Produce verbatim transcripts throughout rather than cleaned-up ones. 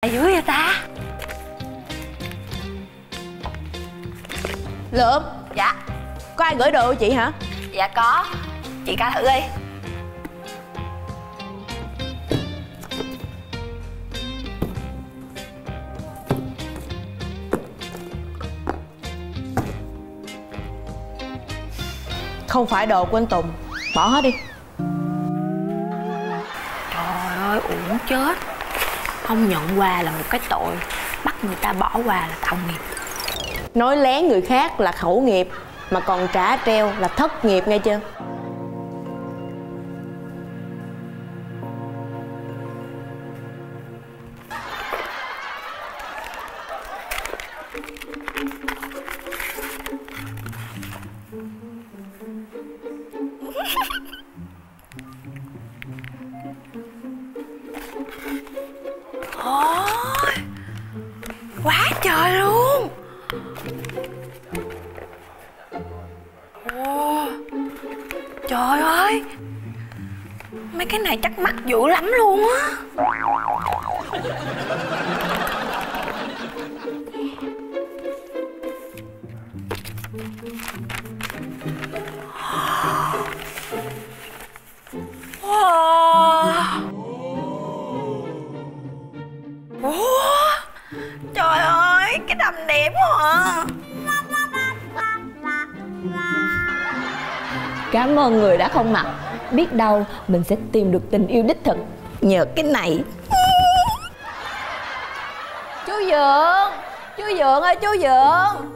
Ở dưới vậy ta? Lượm. Dạ. Có ai gửi đồ cho chị hả? Dạ có. Chị coi thử đi. Không phải đồ của anh Tùng. Bỏ hết đi. Trời ơi, uổng chết. Không nhận quà là một cái tội, bắt người ta bỏ quà là tạo nghiệp. Nói lén người khác là khẩu nghiệp, mà còn trả treo là thất nghiệp nghe chưa? Ôi, quá trời luôn. Ồ, trời ơi, mấy cái này chắc mắc dữ lắm luôn á. Wow. Ủa, trời ơi, cái đầm đẹp quá à. Cảm ơn người đã không mặc. Biết đâu mình sẽ tìm được tình yêu đích thực nhờ cái này. Chú Dượng, chú Dượng ơi, chú Dượng.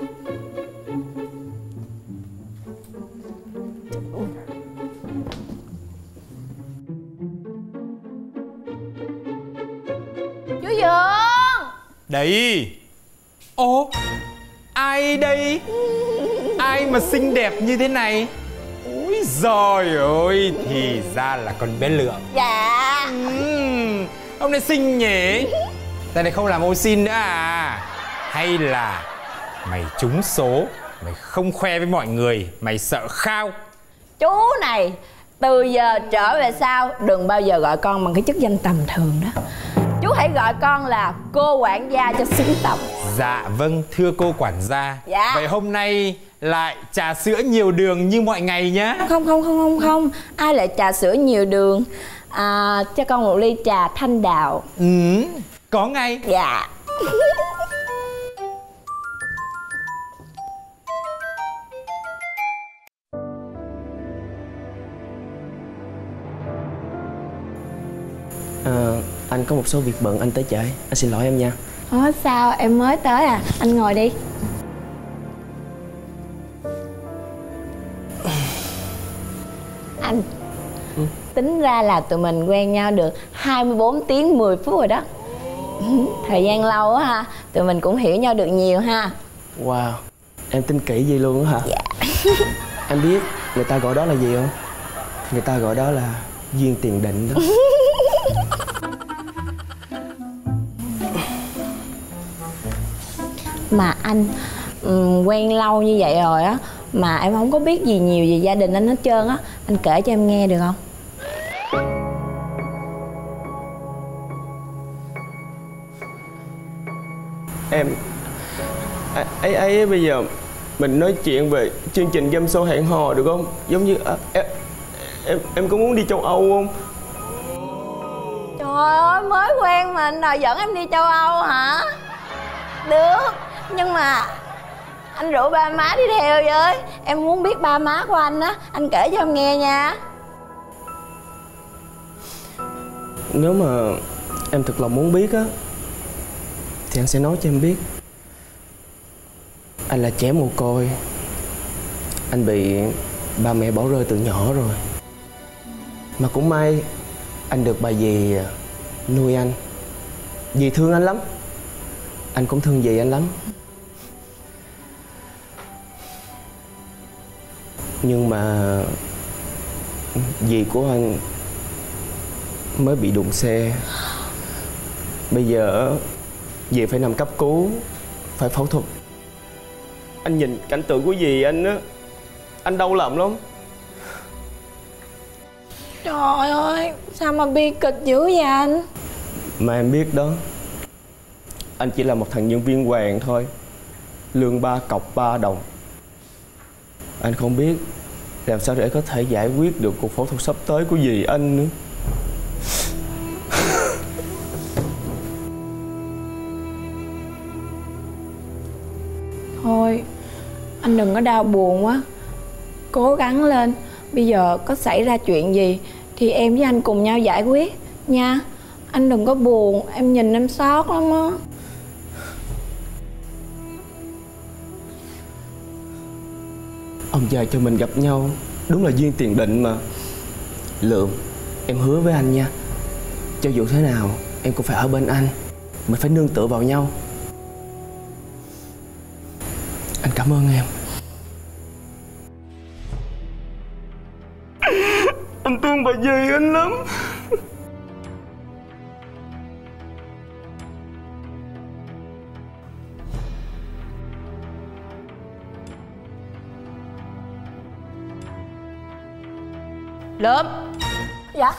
Chú Dượng. Đấy. Ô, ai đây? Ai mà xinh đẹp như thế này? Ôi giời ơi, thì ra là con bé Lượng. Dạ. uhm, Ông này xinh nhỉ? Tại này không làm ô xin nữa à? Hay là mày trúng số, mày không khoe với mọi người, mày sợ khao? Chú này, từ giờ trở về sau đừng bao giờ gọi con bằng cái chức danh tầm thường đó. Chú hãy gọi con là cô quản gia cho xứng tầm. Dạ vâng, thưa cô quản gia. Dạ. Vậy hôm nay lại trà sữa nhiều đường như mọi ngày nhá. Không không không không không, ai lại trà sữa nhiều đường. À, cho con một ly trà thanh đào. Ừ, có ngay. Dạ. À, anh có một số việc bận anh tới trễ, anh xin lỗi em nha. Ủa sao em mới tới à? Anh ngồi đi. Anh ừ. Tính ra là tụi mình quen nhau được hai mươi bốn tiếng mười phút rồi đó. Thời gian lâu á ha, tụi mình cũng hiểu nhau được nhiều ha. Wow, em tin kỹ vậy luôn á hả? Dạ. Em biết người ta gọi đó là gì không? Người ta gọi đó là duyên tiền định đó. Mà anh um, quen lâu như vậy rồi á, mà em không có biết gì nhiều về gia đình anh hết trơn á. Anh kể cho em nghe được không? Em à, ấy ấy bây giờ mình nói chuyện về chương trình game show hẹn hò được không? Giống như à, em, em em có muốn đi châu Âu không? Trời ơi, mới quen mà anh đòi dẫn em đi châu Âu hả? Được, nhưng mà anh rủ ba má đi theo với. Em muốn biết ba má của anh á, anh kể cho em nghe nha. Nếu mà em thực lòng muốn biết á thì anh sẽ nói cho em biết. Anh là trẻ mồ côi. Anh bị ba mẹ bỏ rơi từ nhỏ rồi. Mà cũng may anh được bà dì nuôi anh. Dì thương anh lắm. Anh cũng thương dì anh lắm. Nhưng mà dì của anh mới bị đụng xe. Bây giờ dì phải nằm cấp cứu, phải phẫu thuật. Anh nhìn cảnh tượng của dì anh á, anh đau lòng lắm. Trời ơi, sao mà bi kịch dữ vậy anh? Mà em biết đó, Anh chỉ là một thằng nhân viên quèn thôi, lương ba cọc ba đồng. Anh không biết làm sao để có thể giải quyết được cuộc phẫu thuật sắp tới của dì anh nữa. Thôi, anh đừng có đau buồn quá. Cố gắng lên. Bây giờ có xảy ra chuyện gì thì em với anh cùng nhau giải quyết nha. Anh đừng có buồn, em nhìn em xót lắm á. Ông già cho mình gặp nhau đúng là duyên tiền định mà. Lượm, em hứa với anh nha, cho dù thế nào em cũng phải ở bên anh. Mình phải nương tựa vào nhau. Anh cảm ơn em. Anh thương bà dì anh lắm. Lượm. Dạ.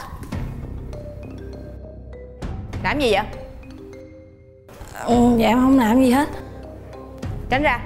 Làm gì vậy? Ừ, dạ em không làm gì hết. Tránh ra.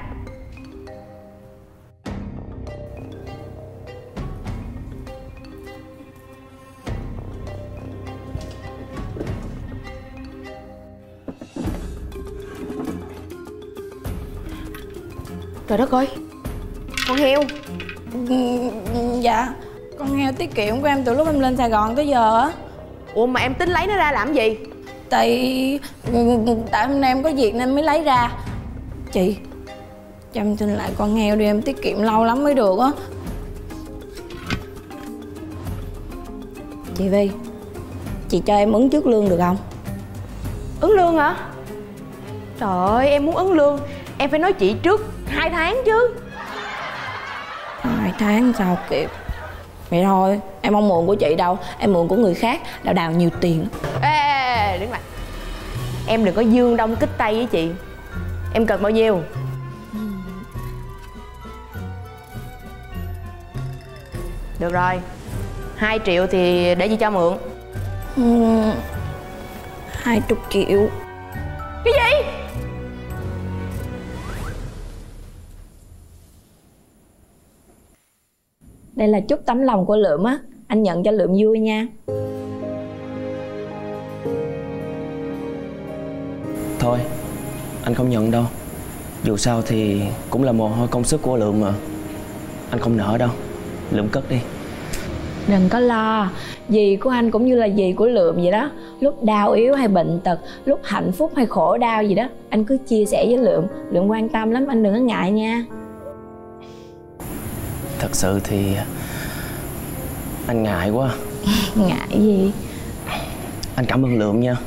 Trời đất ơi, con heo. Ừ, dạ, con heo tiết kiệm của em từ lúc em lên Sài Gòn tới giờ á. Ủa mà em tính lấy nó ra làm gì? Tại tại hôm nay em có việc nên mới lấy ra. Chị, cho em xin lại con heo đi, em tiết kiệm lâu lắm mới được á. Chị Vi, chị cho em ứng trước lương được không? Ứng lương hả? Trời ơi, em muốn ứng lương em phải nói chị trước hai tháng chứ. Hai tháng sao kịp. Vậy thôi, em không mượn của chị đâu, em mượn của người khác, đào đào nhiều tiền. Ê, ê, ê đứng lại. Em đừng có dương đông kích tây với chị. Em cần bao nhiêu? Được rồi, hai triệu thì để chị cho mượn. uhm, Hai chục triệu. Cái gì? Đây là chút tấm lòng của Lượm á, anh nhận cho Lượm vui nha. Thôi, anh không nhận đâu. Dù sao thì cũng là mồ hôi công sức của Lượm mà. Anh không nỡ đâu. Lượm cất đi. Đừng có lo, dì của anh cũng như là dì của Lượm vậy đó. Lúc đau yếu hay bệnh tật, lúc hạnh phúc hay khổ đau gì đó, anh cứ chia sẻ với Lượm. Lượm quan tâm lắm, anh đừng có ngại nha. Thật sự thì anh ngại quá. Ngại gì? Anh cảm ơn Lượm nha.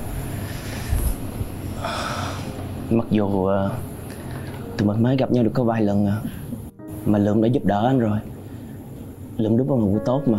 Mặc dù uh, tụi mình mới gặp nhau được có vài lần à, mà Lượm đã giúp đỡ anh rồi. Lượm đúng là một người tốt mà.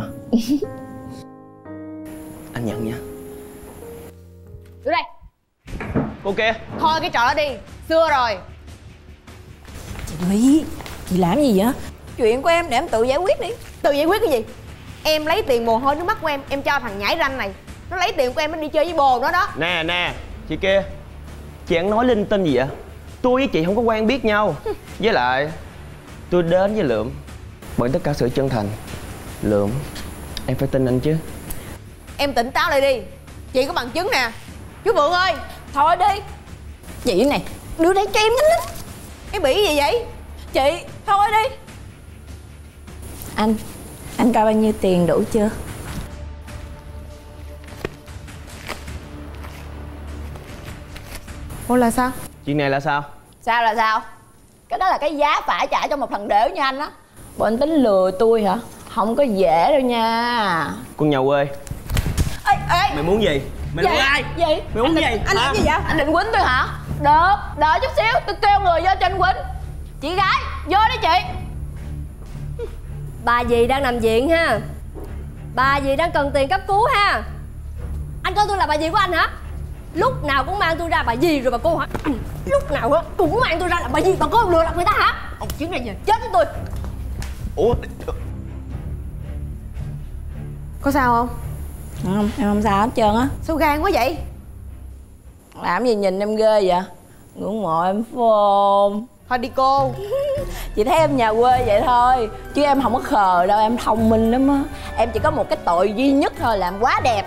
Anh nhận nha. Đưa đây. Cô kia. Thôi cái trò đó đi, xưa rồi. Chị Thúy, chị làm gì vậy? Chuyện của em để em tự giải quyết đi. Tự giải quyết cái gì? Em lấy tiền mồ hôi nước mắt của em, em cho thằng nhãi ranh này. Nó lấy tiền của em, nó đi chơi với bồ nó đó. Nè nè, chị kia, chị ăn nói linh tinh gì vậy? Tôi với chị không có quen biết nhau. Với lại tôi đến với Lượm bởi tất cả sự chân thành. Lượm, em phải tin anh chứ. Em tỉnh táo lại đi. Chị có bằng chứng nè. Chú Vượng ơi. Thôi đi. Chị này, đưa đây cho em nhanh lên. Em bị gì vậy? Chị, thôi đi. Anh, anh coi bao nhiêu tiền đủ chưa? Ủa là sao? Chuyện này là sao? Sao là sao? Cái đó là cái giá phải trả cho một thằng đểu như anh á. Bộ anh tính lừa tôi hả? Không có dễ đâu nha. Con nhà quê. Ê, ê. Mày muốn gì? Mày muốn ai? Gì? Mày muốn gì? Anh hả? làm gì vậy? Anh định quýnh tôi hả? Được, đợi chút xíu, tôi kêu người vô cho anh quýnh. Chị gái, vô đi chị. Bà dì đang nằm viện ha. Bà dì đang cần tiền cấp cứu ha. Anh coi tôi là bà dì của anh hả? Lúc nào cũng mang tôi ra bà dì rồi bà cô hả? Anh lúc nào á cũng mang tôi ra là bà dì bà cô lừa gạt người ta hả? Ông chuyến này về chết với tôi. Ủa? Có sao không? Không, em không sao hết trơn á. Sao gan quá vậy? Làm gì nhìn em ghê vậy? Ngưỡng mộ em phải không? Thôi đi cô. Chị thấy em nhà quê vậy thôi, chứ em không có khờ đâu, em thông minh lắm á. Em chỉ có một cái tội duy nhất thôi là em quá đẹp.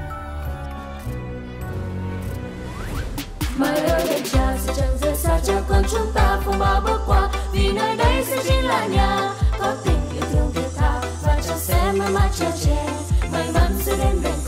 Mai ơi đêm trà sẽ chẳng rời xa cha con chúng ta phong ba bước qua, vì nơi đây sẽ chính là nhà. Có tình yêu thương thiết tha và chẳng sẽ mãi mãi chờ che, may mắn sẽ đến bên